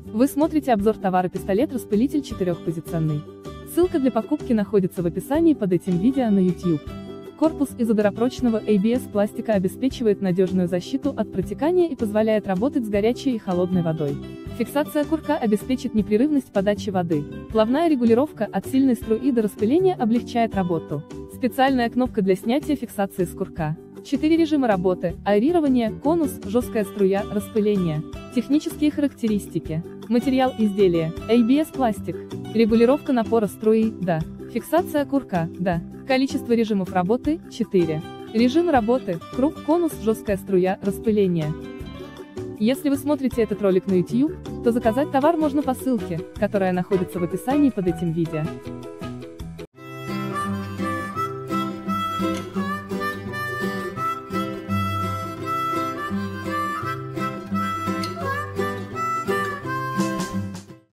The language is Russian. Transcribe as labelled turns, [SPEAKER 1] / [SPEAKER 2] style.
[SPEAKER 1] Вы смотрите обзор товара пистолет-распылитель четырехпозиционный. Ссылка для покупки находится в описании под этим видео на YouTube. Корпус из ударопрочного ABS пластика обеспечивает надежную защиту от протекания и позволяет работать с горячей и холодной водой. Фиксация курка обеспечит непрерывность подачи воды. Плавная регулировка от сильной струи до распыления облегчает работу. Специальная кнопка для снятия фиксации с курка. 4 режима работы: аэрирование, конус, жесткая струя, распыление. Технические характеристики. Материал изделия: ABS пластик. Регулировка напора струи: да. Фиксация курка: да. Количество режимов работы: 4. Режим работы: круг, конус, жесткая струя, распыление. Если вы смотрите этот ролик на YouTube, то заказать товар можно по ссылке, которая находится в описании под этим видео.